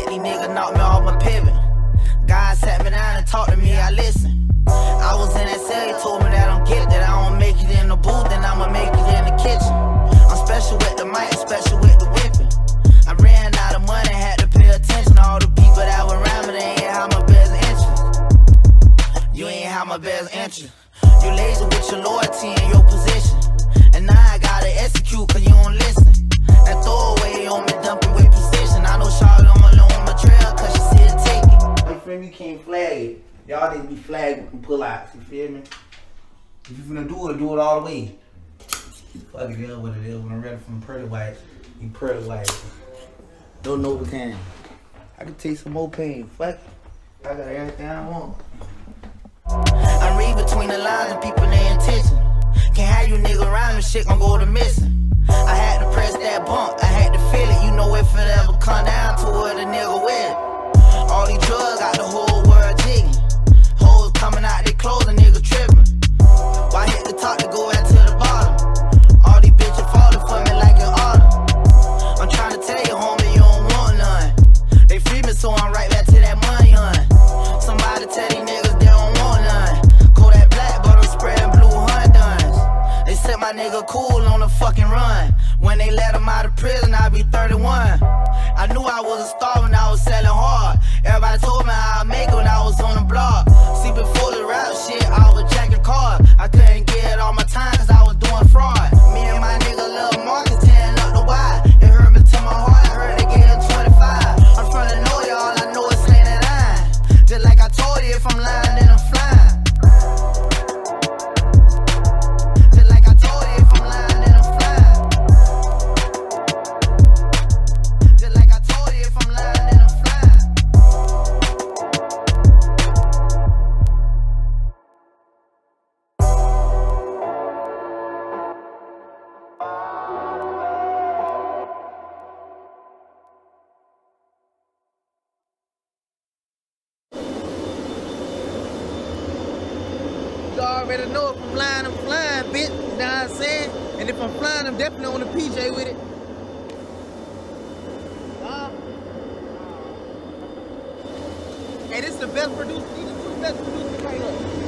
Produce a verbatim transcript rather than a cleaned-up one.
these niggas knocked me off my pivot. God sat me down and talked to me, I listened. I was in that cell, he told me that I'm gifted. I don't make it in the booth, then I'ma make it in the kitchen. I'm special with the mic, special with the whipping. I ran out of money, had to pay attention. All the people that were around me, they ain't have my best interest. You ain't have my best interest. You lazy with your loyalty and your position. And now I gotta execute cause you don't listen. That throwaway on me dumping with precision. I know Charlotte only on my trail cause she see it take it. My friend, you can't flag it. Y'all need to be flagged and pull out, you feel me? If you finna do it, do it all the way. Fuck it, is what it is. When I'm ready from pretty white, you pretty white. Don't know what can. I can take some more pain. Fuck it. I got everything I want. I read between the lines and people their intention. Can't have you nigga around and shit gon' go to missing. I had to press that bump, I had to feel it. You know if it ever come down to it, a nigga with it. All these drugs got the whole world jigging. Hoes coming out they clothes, a nigga tripping. Why hit the top to go out to the bottom? All these bitches falling for me like an autumn. I'm trying to tell you, homie, you don't want none. They free me, so I'm right back to that money, hun. Somebody tell these niggas they don't want none. Kodak black, but I'm spreading blue Honduras. They said my nigga cool on the fucking run. When they let him out of prison, I'll be thirty-one. I knew I was a star when I was selling hard. Everybody told me I'd make it when I was on the block. See, before the rap shit, I was jacking cars. I couldn't get all my time cause I was doing fraud. Me and my nigga Lil Marcus tearing up the wide. It hurt me to my heart, I heard they gave him twenty-five. I'm from the know y'all, I know it's slaying that line. Just like I told you, if I'm lying, then I'm flying. Just like I told you, if I'm lying, then I'm flying. Just like I told you, if I'm lying, then I'm flying. You already know if I'm lying, I'm flying, bitch. You know what I'm saying? And if I'm flying, I'm definitely on the P J with it. Uh, hey, this is the best producer. These are the two best producers right here.